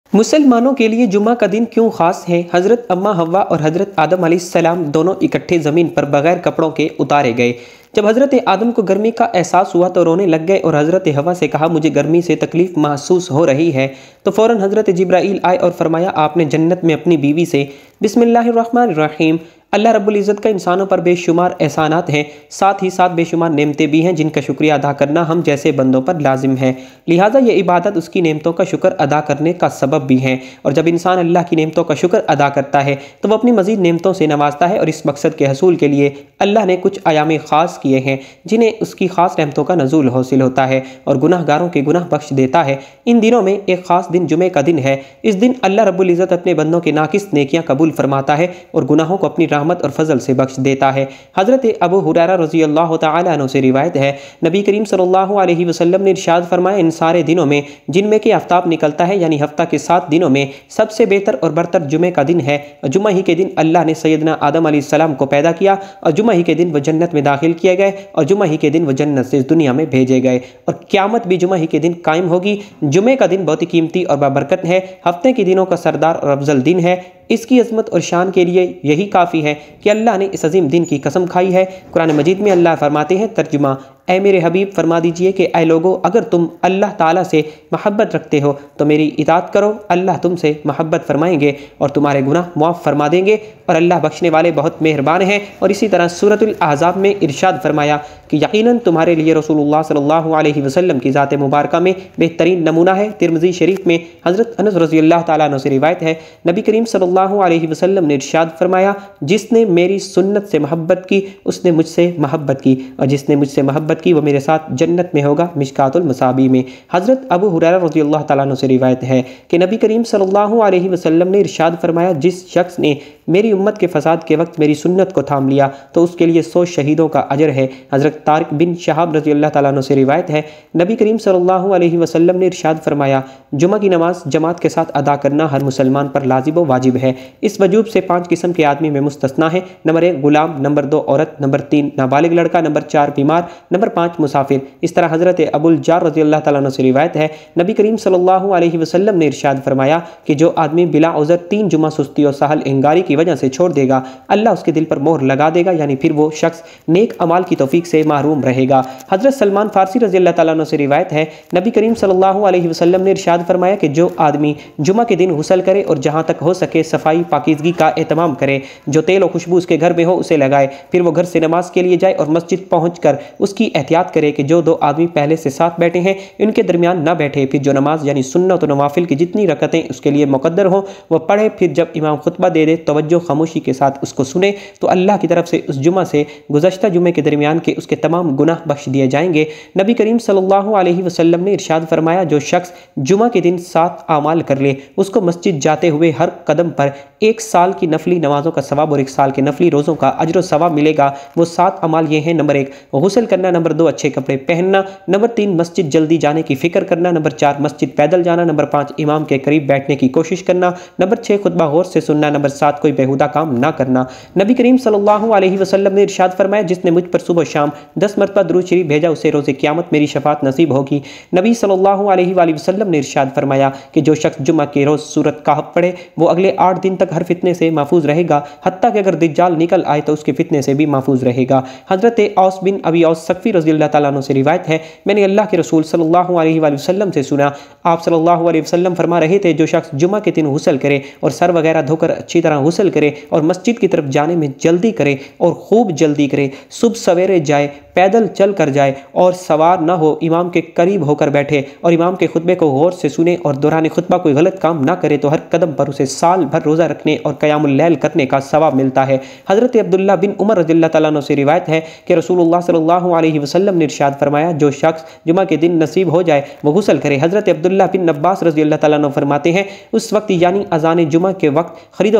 مسلمانوں کے لیے جمعہ کا دن کیوں خاص ہے؟ حضرت اماں حوا اور حضرت آدم علیہ السلام دونوں اکٹھے زمین پر بغیر کپڑوں کے اتارے گئے۔ جب حضرت آدم کو گرمی کا احساس ہوا تو رونے لگ گئے اور حضرت حوا سے کہا مجھے گرمی سے تکلیف محسوس ہو رہی ہے، تو فوراً حضرت جبرائیل آئے اور فرمایا آپ نے جنت میں اپنی بیوی سے بسم اللہ الرحمن الرحیم۔ اللہ رب العزت کا انسانوں پر بے شمار احسانات ہیں، ساتھ ہی ساتھ بے شمار نعمتیں بھی ہیں جن کا شکریہ ادا کرنا ہم جیسے بندوں پر لازم ہے، لہٰذا یہ عبادت اس کی نعمتوں کا شکر ادا کرنے کا سبب بھی ہے، اور جب انسان اللہ کی نعمتوں کا شکر ادا کرتا ہے تو وہ اپنی مزید نعمتوں سے نوازتا ہے، اور اس مقصد کے حصول کے لیے اللہ نے کچھ ایام خاص کیے ہیں جنہیں اس کی خاص نعمتوں کا نزول حاصل ہوتا ہے اور گناہ گاروں کے گناہ بخش دیتا ہے۔ ان دنوں میں ایک خاص دن جمعے کا دن ہے۔ اس دن اللہ رب العزت اپنے بندوں کے ناقص نیکیاں قبول فرماتا ہے اور گناہوں کو اپنی رحمت اور فضل سے بخش دیتا ہے۔ حضرت ابو ہریرہ رضی اللہ تعالیٰ عنہ سے روایت ہے، نبی کریم صلی اللہ علیہ وسلم نے ارشاد فرمایا ان سارے دنوں میں جن میں کہ آفتاب نکلتا ہے یعنی ہفتہ کے 7 دنوں میں سب سے بہتر اور برتر جمعے کا دن ہے، اور جمعہ ہی کے دن اللہ نے سیدنا آدم علیہ السلام کو پیدا کیا، اور جمعہ ہی کے دن وہ جنت میں داخل کیے گئے، اور جمعہ ہی کے دن وہ جنت سے اس دنیا میں بھیجے گئے، اور قیامت بھی جمعہ ہی کے دن قائم ہوگی۔ جمعے کا دن بہت ہی قیمتی اور بابرکت ہے، ہفتے کے دنوں کا سردار اور افضل دن ہے۔ اس کی عظمت اور شان کے لیے یہی کافی ہے کہ اللہ نے اس عظیم دن کی قسم کھائی ہے۔ قرآن مجید میں اللہ فرماتے ہیں ترجمہ، اے میرے حبیب فرما دیجئے کہ اے لوگو اگر تم اللہ تعالیٰ سے محبت رکھتے ہو تو میری اطاعت کرو، اللہ تم سے محبت فرمائیں گے اور تمہارے گناہ معاف فرما دیں گے، اور اللہ بخشنے والے بہت مہربان ہیں۔ اور اسی طرح سورۃ الاحزاب میں ارشاد فرمایا کہ یقیناً تمہارے لیے رسول اللہ صلی اللہ علیہ وسلم کی ذات مبارکہ میں بہترین نمونہ ہے۔ ترمذی شریف میں حضرت انس رضی اللہ تعالیٰ عنہ سے روایت ہے، نبی کریم صلی اللہ علیہ وسلم نے ارشاد فرمایا جس نے میری سنت سے محبت کی اس نے مجھ سے محبت کی، اور جس نے مجھ سے محبت کی وہ میرے ساتھ جنت میں ہوگا۔ مشکات المصابیح میں حضرت ابو ہریرہ رضی اللہ تعالیٰ عنہ سے روایت ہے کہ نبی کریم صلی اللہ علیہ وسلم نے ارشاد فرمایا جس شخص نے میری امت کے فساد کے وقت میری سنت کو تھام لیا تو اس کے لیے 100 شہیدوں کا اجر ہے۔ حضرت طارق بن شہاب رضی اللہ تعالیٰ عنہ سے روایت ہے، نبی کریم صلی اللہ علیہ وسلم نے ارشاد فرمایا جمعہ کی نماز جماعت کے ساتھ ادا کرنا ہر مسلمان پر لازم و واجب ہے۔ اس وجوب سے 5 قسم کے آدمی میں مستثنا ہے، نمبر 1 غلام، نمبر 2 عورت، نمبر 3 نابالغ لڑکا، نمبر 4 بیمار، نمبر 5 مسافر۔ اس طرح حضرت ابو الجار رضی اللہ تعالیٰ عنہ سے روایت ہے، نبی کریم صلی اللہ علیہ وسلم نے ارشاد فرمایا کہ جو آدمی بلا عذر 3 جمعہ سستی اور سہل انگاری کی وجہ سے چھوڑ دے گا اللہ اس کے دل پر مہر لگا دے گا، یعنی پھر وہ شخص نیک اعمال کی توفیق سے محروم رہے گا۔ حضرت سلمان فارسی رضی اللہ تعالیٰ عنہ سے روایت ہے، نبی کریم صلی اللہ علیہ وسلم نے ارشاد فرمایا کہ جو آدمی جمعہ کے دن غسل کرے اور جہاں تک ہو سکے صفائی پاکیزگی کا اہتمام کرے، جو تیل و خوشبو اس کے گھر میں ہو اسے لگائے، پھر وہ گھر سے نماز کے لیے جائے اور مسجد پہنچ کر اس کی احتیاط کرے کہ جو 2 آدمی پہلے سے ساتھ بیٹھے ہیں ان کے درمیان نہ بیٹھے، پھر جو نماز یعنی سنت و نوافل کی جتنی رکعتیں اس کے لیے مقدر ہوں وہ پڑھے، پھر جب امام خطبہ دے دے توجہ خاموشی کے ساتھ اس کو سنے تو اللہ کی طرف سے اس جمعہ سے گزشتہ جمعے کے درمیان کے اس کے تمام گناہ بخش دیے جائیں گے۔ نبی کریم صلی اللہ علیہ وسلم نے ارشاد فرمایا جو شخص جمعہ کے دن 7 اعمال کر لے اس کو مسجد جاتے ہوئے ہر قدم پر 1 سال کی نفلی نمازوں کا ثواب اور 1 سال کے نفلی روزوں کا اجر و ثواب ملے گا۔ وہ 7 اعمال یہ ہیں، نمبر 1 غسل کرنا، نمبر 2 اچھے کپڑے پہننا، نمبر 3 مسجد جلدی جانے کی فکر کرنا، نمبر 4 مسجد پیدل جانا، نمبر 5 امام کے قریب بیٹھنے کی کوشش کرنا، نمبر 6 خطبہ غور سے سننا، نمبر 7 کوئی بیہودہ کام نہ کرنا۔ نبی کریم صلی اللہ علیہ وسلم نے ارشاد فرمایا جس نے مجھ پر صبح و شام 10 مرتبہ درود شریف بھیجا اسے روز قیامت میری شفاعت نصیب ہوگی۔ نبی صلی اللہ علیہ وآلہ وسلم نے ارشاد فرمایا کہ جو شخص جمعہ کے روز سورۃ کہف پڑھے وہ اگلے 8 دن تک ہر فتنے سے محفوظ رہے گا، حتیٰ کہ اگر دجال نکل آئے تو اس کے فتنے سے بھی محفوظ رہے گا۔ حضرت اوس بن ابی اوس ثقفی رضی اللہ تعالیٰ عنہ سے روایت ہے، میں نے اللہ کے رسول صلی اللہ علیہ وآلہ وسلم سے سنا، آپ صلی اللہ علیہ وسلم فرما رہے تھے جو شخص جمعہ کے دن غسل کرے اور سر وغیرہ دھو کر اچھی طرح غسل کرے اور مسجد کی طرف جانے میں جلدی کرے اور خوب جلدی کرے، صبح سویرے جائے، پیدل چل کر جائے اور سوار نہ ہو، امام کے قریب ہو کر بیٹھے اور امام کے خطبے کو غور سے سنے اور دوران خطبہ کوئی غلط کام نہ کرے تو ہر قدم پر اسے سال بھر روزہ رکھنے اور قیام اللیل کرنے کا ثواب ملتا ہے۔ حضرت عبداللہ بن عمر رضی اللہ تعالیٰ عنہ سے روایت ہے کہ رسول اللہ صلی اللہ علیہ وسلم نے ارشاد فرمایا جو شخص جمعہ کے دن نصیب ہو جائے وہ غسل کرے۔ حضرت عبداللہ بن عباس رضی اللہ تعالیٰ عنہ فرماتے ہیں اس وقت یعنی اذان جمعہ کے وقت خرید و فروخت حرام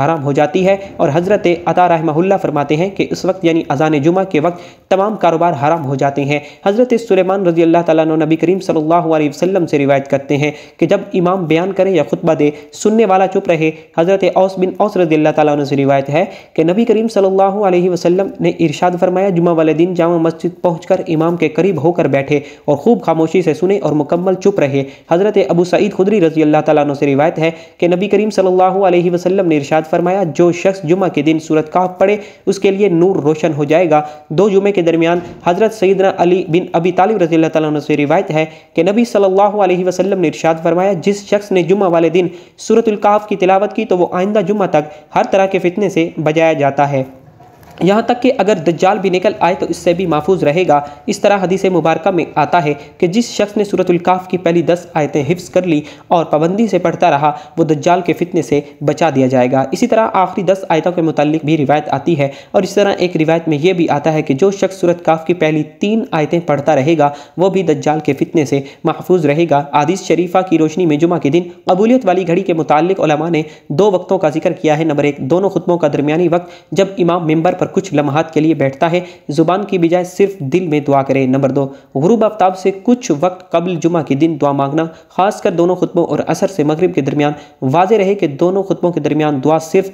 حرام ہو جاتی ہے، اور حضرت عطا رحمہ اللہ فرماتے ہیں کہ اس وقت یعنی اذان جمعہ کے وقت تمام کاروبار حرام ہو جاتے ہیں۔ حضرت سلیمان رضی اللہ تعالیٰ عنہ نبی کریم صلی اللہ علیہ وسلم سے روایت کرتے ہیں کہ جب امام بیان کرے یا خطبہ دے سننے والا چپ رہے۔ حضرت اوس بن اوس رضی اللہ تعالیٰ عنہ سے روایت ہے کہ نبی کریم صلی اللہ علیہ وسلم نے ارشاد فرمایا، جمعہ والے دن جامع مسجد پہنچ کر امام کے قریب ہو کر بیٹھے اور خوب خاموشی سے سنے اور مکمل چپ رہے۔ حضرت ابو سعید خدری رضی اللہ تعالیٰ عنہ سے روایت ہے کہ نبی کریم صلی اللہ علیہ وسلم نے ارشاد فرمایا، جو شخص جمعہ کے دن سورۃ کہف پڑھے اس کے لیے نور روشن ہو جائے گا۔ دو جمعے کے درمیان حضرت سیدنا علی بن ابی طالب رضی اللہ تعالیٰ عنہ سے روایت ہے کہ نبی صلی اللہ علیہ وسلم نے ارشاد فرمایا، جس شخص نے جمعہ والے دن سورۃ الکہف کی تلاوت کی تو وہ آئندہ جمعہ تک ہر طرح کے فتنے سے بچایا جاتا ہے، یہاں تک کہ اگر دجال بھی نکل آئے تو اس سے بھی محفوظ رہے گا۔ اس طرح حدیث مبارکہ میں آتا ہے کہ جس شخص نے سورۃ الکہف کی پہلی 10 آیتیں حفظ کر لی اور پابندی سے پڑھتا رہا وہ دجال کے فتنے سے بچا دیا جائے گا۔ اسی طرح آخری 10 آیتوں کے متعلق بھی روایت آتی ہے، اور اس طرح ایک روایت میں یہ بھی آتا ہے کہ جو شخص سورۃ کہف کی پہلی 3 آیتیں پڑھتا رہے گا وہ بھی دجال کے فتنے سے محفوظ رہے گا۔ حدیث شریفہ کی روشنی میں جمعہ کے دن قبولیت والی گھڑی کے متعلق علماء نے 2 وقتوں کا ذکر کیا ہے۔ نمبر 1، دونوں خطبوں کا درمیانی وقت جب امام ممبر پر کچھ لمحات کے لیے بیٹھتا ہے، زبان کی بجائے صرف دل میں دعا کرے۔ نمبر 2، غروب آفتاب سے کچھ وقت قبل جمعہ کے دن دعا مانگنا، خاص کر دونوں خطبوں اور عصر سے مغرب کے درمیان۔ واضح رہے کہ دونوں خطبوں کے درمیان دعا صرف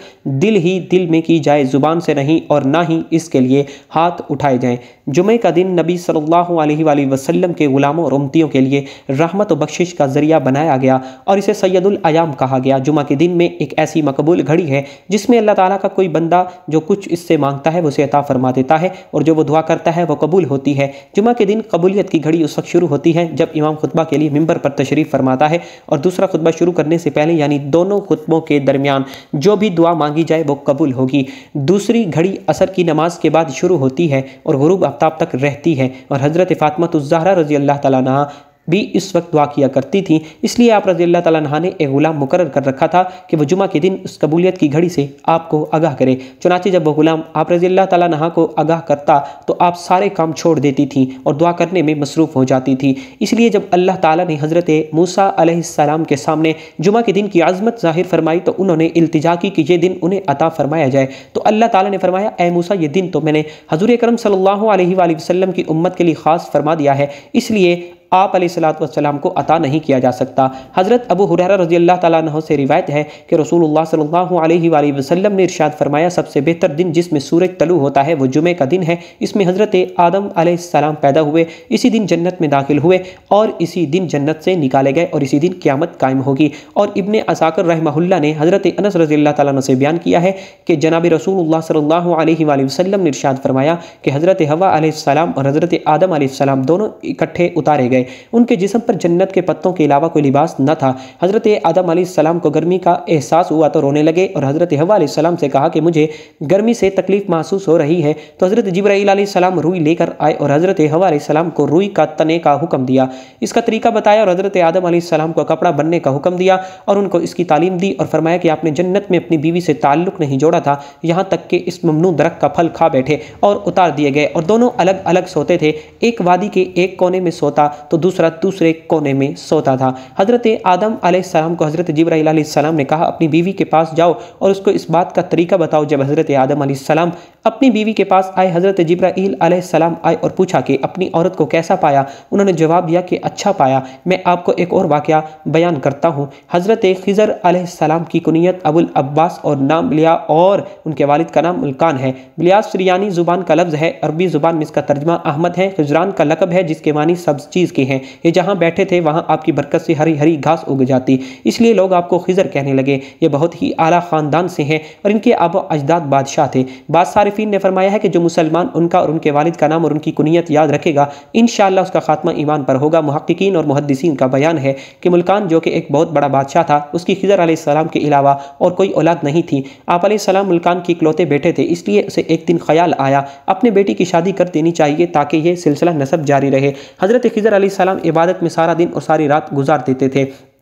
دل میں کی جائے، زبان سے نہیں، اور نہ ہی اس کے لیے ہاتھ اٹھائے جائیں۔ جمعہ کا دن نبی صلی اللہ علیہ وآلہ وسلم کے غلاموں اور امتیوں کے لیے رحمت و بخشش کا ذریعہ بنایا گیا اور اسے سید الایام کہا گیا۔ جمعہ کے دن میں ایک ایسی مقبول گھڑی ہے جس میں اللہ تعالیٰ کا کوئی بندہ جو کچھ اس سے مانگتا ہے وہ اسے عطا فرما دیتا ہے، اور جو وہ دعا کرتا ہے وہ قبول ہوتی ہے۔ جمعہ کے دن قبولیت کی گھڑی اس وقت شروع ہوتی ہے جب امام خطبہ کے لیے ممبر پر تشریف فرماتا ہے، اور دوسرا خطبہ شروع کرنے سے پہلے یعنی دونوں خطبوں کے درمیان جو بھی دعا مانگی جائے وہ قبول ہوگی۔ دوسری گھڑی عصر کی نماز کے بعد شروع ہوتی ہے اور غروب آفتاب تک رہتی ہے، اور حضرت فاطمہ الزہرا رضی اللہ تعالیٰ عنہا بھی اس وقت دعا کیا کرتی تھی، اس لیے آپ رضی اللہ تعالیٰ عنہ نے ایک غلام مقرر کر رکھا تھا کہ وہ جمعہ کے دن اس قبولیت کی گھڑی سے آپ کو آگاہ کرے۔ چنانچہ جب وہ غلام آپ رضی اللہ تعالیٰ عنہ کو آگاہ کرتا تو آپ سارے کام چھوڑ دیتی تھیں اور دعا کرنے میں مصروف ہو جاتی تھی۔ اس لیے جب اللہ تعالیٰ نے حضرت موسیٰ علیہ السلام کے سامنے جمعہ کے دن کی عظمت ظاہر فرمائی تو انہوں نے التجا کی کہ یہ دن انہیں عطا فرمایا جائے، تو اللہ تعالیٰ نے فرمایا، اے موسیٰ یہ دن تو میں نے حضور اکرم صلی اللہ علیہ وآلہ وسلم کی امت کے لیے خاص فرما دیا ہے، اس لیے آپ علیہ السلام کو عطا نہیں کیا جا سکتا۔ حضرت ابو ہریرہ رضی اللہ تعالیٰ عنہ سے روایت ہے کہ رسول اللہ صلی اللہ علیہ وآلہ وسلم نے ارشاد فرمایا، سب سے بہتر دن جس میں سورج طلوع ہوتا ہے وہ جمعہ کا دن ہے، اس میں حضرت آدم علیہ السلام پیدا ہوئے، اسی دن جنت میں داخل ہوئے اور اسی دن جنت سے نکالے گئے، اور اسی دن قیامت قائم ہوگی۔ اور ابن عساکر رحمہ اللہ نے حضرت انس رضی اللہ تعالیٰ عنہ سے بیان کیا ہے کہ جناب رسول اللہ صلی اللہ علیہ وآلہ وسلم نے ارشاد فرمایا کہ حضرت حوا علیہ السلام اور حضرت آدم علیہ السلام دونوں اکٹھے اتارے گئے، ان کے جسم پر جنت کے پتوں کے علاوہ کوئی لباس نہ تھا۔ حضرت آدم علیہ السلام کو گرمی کا احساس ہوا تو رونے لگے، اور حضرت حوا علیہ السلام سے کہا کہ مجھے گرمی سے تکلیف محسوس ہو رہی ہے، تو حضرت جبرائیل علیہ السلام روئی لے کر آئے اور حضرت حوا علیہ السلام کو روئی کا تنے کا حکم دیا، اس کا طریقہ بتایا، اور حضرت آدم علیہ السلام کو کپڑا بننے کا حکم دیا اور ان کو اس کی تعلیم دی، اور فرمایا کہ آپ نے جنت میں اپنی بیوی سے تعلق نہیں جوڑا تھا یہاں تک کہ اس ممنوع درخت کا پھل کھا بیٹھے، اور اتار دیے گئے، اور دونوں الگ الگ سوتے تھے، ایک وادی کے ایک کونے میں سوتا تو دوسرا دوسرے کونے میں سوتا تھا۔ حضرت آدم علیہ السلام کو حضرت جبرائیل علیہ السلام نے کہا اپنی بیوی کے پاس جاؤ اور اس کو اس بات کا طریقہ بتاؤ۔ جب حضرت آدم علیہ السلام اپنی بیوی کے پاس آئے، حضرت جبرائیل علیہ السلام آئے اور پوچھا کہ اپنی عورت کو کیسا پایا؟ انہوں نے جواب دیا کہ اچھا پایا۔ میں آپ کو ایک اور واقعہ بیان کرتا ہوں۔ حضرت خضر علیہ السلام کی کنیت ابو العباس اور نام بلیا، اور ان کے والد کا نام ملکان ہے۔ بلیاس سریانی زبان کا لفظ ہے، عربی زبان میں اس کا ترجمہ احمد ہے۔ خضران کا لقب ہے جس کے معنی سبز چیز کے ہیں، یہ جہاں بیٹھے تھے وہاں آپ کی برکت سے ہری ہری گھاس اگ جاتی، اس لیے لوگ آپ کو خضر کہنے لگے۔ یہ بہت ہی اعلیٰ خاندان سے ہیں اور ان کے آبا و اجداد بادشاہ تھے۔ بعض صارفین نے فرمایا ہے کہ جو مسلمان ان کا اور ان کے والد کا نام اور ان کی کنیت یاد رکھے گا انشاءاللہ اس کا خاتمہ ایمان پر ہوگا۔ محققین اور محدثین کا بیان ہے کہ ملکان جو کہ ایک بہت بڑا بادشاہ تھا، اس کی خضر علیہ السلام کے علاوہ اور کوئی اولاد نہیں تھی۔ آپ علیہ السلام ملکان کی اکلوتے بیٹے تھے، اس لیے اسے ایک دن خیال آیا اپنے بیٹی کی شادی کر دینی چاہیے تاکہ یہ سلسلہ نسب جاری رہے۔ حضرت خضر علیہ السلام عبادت میں سارا دن اور ساری رات گزار دیتے تھے۔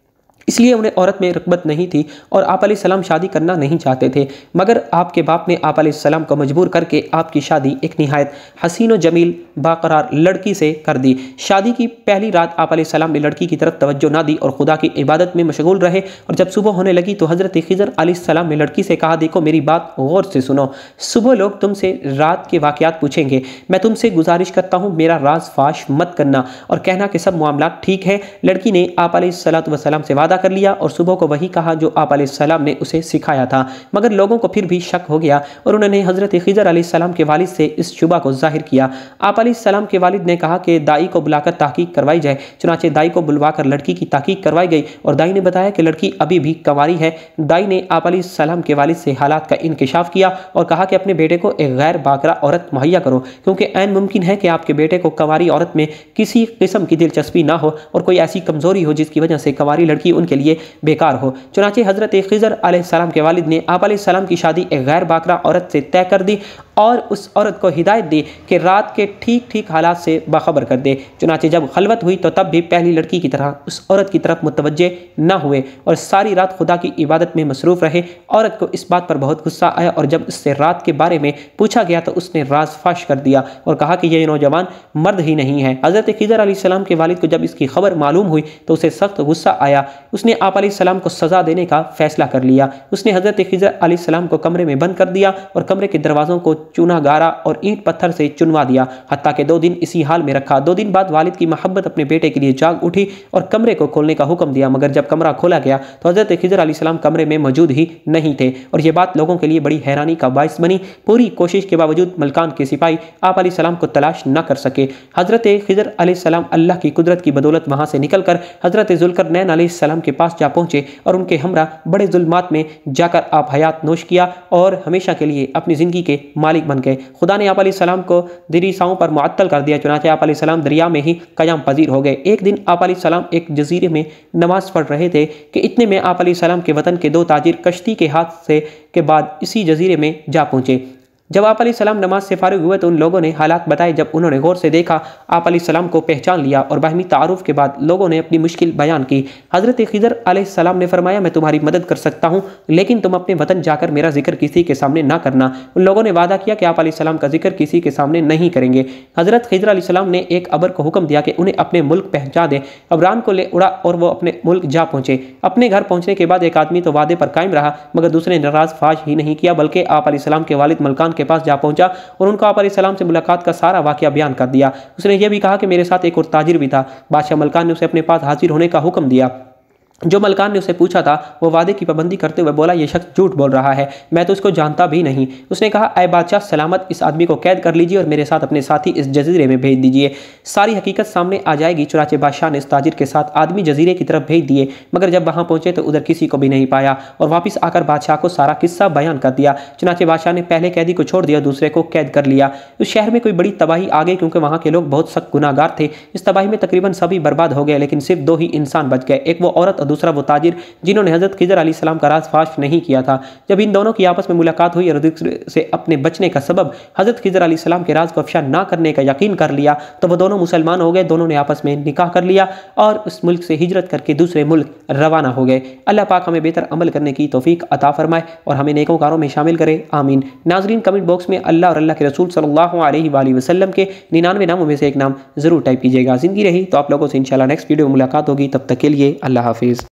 اس لیے انہیں عورت میں رغبت نہیں تھی اور آپ علیہ السلام شادی کرنا نہیں چاہتے تھے، مگر آپ کے باپ نے آپ علیہ السلام کو مجبور کر کے آپ کی شادی ایک نہایت حسین و جمیل باقرار لڑکی سے کر دی۔ شادی کی پہلی رات آپ علیہ السلام نے لڑکی کی طرف توجہ نہ دی اور خدا کی عبادت میں مشغول رہے، اور جب صبح ہونے لگی تو حضرت خضر علیہ السلام نے لڑکی سے کہا، دیکھو میری بات غور سے سنو، صبح لوگ تم سے رات کے واقعات پوچھیں گے، میں تم سے گزارش کرتا ہوں میرا راز فاش مت کرنا اور کہنا کہ سب معاملات ٹھیک ہے۔ لڑکی نے آپ علیہ السلام سے وعدہ کر لیا اور صبح کو وہی کہا جو آپ علیہ السلام نے اسے سکھایا تھا، مگر لوگوں کو پھر بھی شک ہو گیا اور انہوں نے حضرت خضر علیہ السلام کے والد سے اس شبہ کو ظاہر کیا۔ آپ علیہ السلام کے والد نے کہا کہ دائی کو بلا کر تحقیق کروائی جائے، چنانچہ دائی کو بلوا کر لڑکی کی تحقیق کروائی گئی اور دائی نے بتایا کہ لڑکی ابھی بھی کنواری ہے۔ دائی نے آپ علیہ السلام کے والد سے حالات کا انکشاف کیا اور کہا کہ اپنے بیٹے کو ایک غیر باکرہ عورت مہیا کرو، کیونکہ عین ممکن ہے کہ آپ کے بیٹے کو کنواری عورت میں کسی قسم کی دلچسپی نہ ہو اور کوئی ایسی کمزوری ہو جس کی وجہ سے کنواری لڑکی ان کے لیے بیکار ہو۔ چنانچہ حضرت خضر علیہ السلام کے والد نے آپ علیہ السلام کی شادی ایک غیر باکرہ عورت سے طے کر دی اور اس عورت کو ہدایت دی کہ رات کے ٹھیک حالات سے باخبر کر دے۔ چنانچہ جب خلوت ہوئی تو تب بھی پہلی لڑکی کی طرح اس عورت کی طرف متوجہ نہ ہوئے اور ساری رات خدا کی عبادت میں مصروف رہے۔ عورت کو اس بات پر بہت غصہ آیا اور جب اس سے رات کے بارے میں پوچھا گیا تو اس نے راز فاش کر دیا اور کہا کہ یہ نوجوان مرد ہی نہیں ہے۔ حضرت خضر علیہ السلام کے والد کو جب اس کی خبر معلوم ہوئی تو اسے سخت غصہ آیا۔ اس نے آپ علیہ السلام کو سزا دینے کا فیصلہ کر لیا۔ اس نے حضرت خضر علیہ السلام کو کمرے میں بند کر دیا اور کمرے کے دروازوں کو چونا گارا اور اینٹ پتھر سے چنوا دیا، حتیٰ کہ 2 دن اسی حال میں رکھا۔ 2 دن بعد والد کی محبت اپنے بیٹے کے لیے جاگ اٹھی اور کمرے کو کھولنے کا حکم دیا، مگر جب کمرہ کھولا گیا تو حضرت خضر علیہ السلام کمرے میں موجود ہی نہیں تھے اور یہ بات لوگوں کے لیے بڑی حیرانی کا باعث بنی۔ پوری کوشش کے باوجود ملکان کے سپاہی آپ علیہ السلام کو تلاش نہ کر سکے۔ حضرت خضر علیہ السلام اللہ کی قدرت کی بدولت وہاں سے نکل کر حضرت ذوالقرنین علیہ السلام کے پاس جا پہنچے اور ان کے ہمراہ بڑے ظلمات میں جا کر آپ حیات نوش کیا اور ہمیشہ کے لیے اپنی زندگی کے مالک بن گئے۔ خدا نے آپ علیہ السلام کو دری ساؤں پر معطل کر دیا، چنانچہ آپ علیہ السلام دریا میں ہی قیام پذیر ہو گئے۔ ایک دن آپ علیہ السلام ایک جزیرے میں نماز پڑھ رہے تھے کہ اتنے میں آپ علیہ السلام کے وطن کے 2 تاجر کشتی کے حادثے کے بعد اسی جزیرے میں جا پہنچے۔ جب آپ علیہ السلام نماز سے فارغ ہوئے تو ان لوگوں نے حالات بتائے۔ جب انہوں نے غور سے دیکھا، آپ علیہ السلام کو پہچان لیا اور باہمی تعارف کے بعد لوگوں نے اپنی مشکل بیان کی۔ حضرت خضر علیہ السلام نے فرمایا، میں تمہاری مدد کر سکتا ہوں، لیکن تم اپنے وطن جا کر میرا ذکر کسی کے سامنے نہ کرنا۔ ان لوگوں نے وعدہ کیا کہ آپ علیہ السلام کا ذکر کسی کے سامنے نہیں کریں گے۔ حضرت خضر علیہ السلام نے ایک ابر کو حکم دیا کہ انہیں اپنے ملک پہنچا دے۔ ابران کو لے اڑا اور وہ اپنے ملک جا پہنچے۔ اپنے گھر پہنچنے کے بعد ایک آدمی تو وعدے پر قائم رہا، مگر دوسرے نے راز فاش ہی نہیں کیا، بلکہ آپ علیہ السلام کے والد ملکان کے پاس جا پہنچا اور ان کو آپ علیہ السلام سے ملاقات کا سارا واقعہ بیان کر دیا۔ اس نے یہ بھی کہا کہ میرے ساتھ ایک اور تاجر بھی تھا۔ بادشاہ ملکان نے اسے اپنے پاس حاضر ہونے کا حکم دیا۔ جو ملکان نے اسے پوچھا تھا وہ وعدے کی پابندی کرتے ہوئے بولا، یہ شخص جھوٹ بول رہا ہے، میں تو اس کو جانتا بھی نہیں۔ اس نے کہا، اے بادشاہ سلامت، اس آدمی کو قید کر لیجیے اور میرے ساتھ اپنے ساتھی اس جزیرے میں بھیج دیجیے، ساری حقیقت سامنے آ جائے گی۔ چنانچہ بادشاہ نے اس تاجر کے ساتھ آدمی جزیرے کی طرف بھیج دیے، مگر جب وہاں پہنچے تو ادھر کسی کو بھی نہیں پایا اور واپس آ کر بادشاہ کو سارا قصہ بیان کر دیا۔ چنانچہ بادشاہ نے پہلے قیدی کو چھوڑ دیا، دوسرے کو قید کر لیا۔ اس شہر میں کوئی بڑی تباہی آ گئی کیونکہ وہاں کے لوگ بہت سخت گناہ گار تھے۔ اس تباہی میں تقریباً سبھی برباد ہو گئے، لیکن صرف 2 ہی انسان بچ گئے، ایک وہ عورت اور دوسرا وہ تاجر جنہوں نے حضرت خضر علیہ السلام کا راز فاش نہیں کیا تھا۔ جب ان دونوں کی آپس میں ملاقات ہوئی اور دوسرے سے اپنے بچنے کا سبب حضرت خضر علیہ السلام کے راز کو افشا نہ کرنے کا یقین کر لیا تو وہ دونوں مسلمان ہو گئے۔ دونوں نے آپس میں نکاح کر لیا اور اس ملک سے ہجرت کر کے دوسرے ملک روانہ ہو گئے۔ اللہ پاک ہمیں بہتر عمل کرنے کی توفیق عطا فرمائے اور ہمیں نیکوں کاروں میں شامل کرے، آمین۔ ناظرین، کمنٹ باکس میں اللہ اور اللہ کے رسول صلی اللہ علیہ وآلہ وسلم کے 99 ناموں میں سے ایک نام ضرور ٹائپ کیجیے گا۔ زندگی رہی تو آپ لوگوں سے انشاءاللہ نیکسٹ ویڈیو میں ملاقات ہوگی، تب تک کے لیے اللہ حافظ۔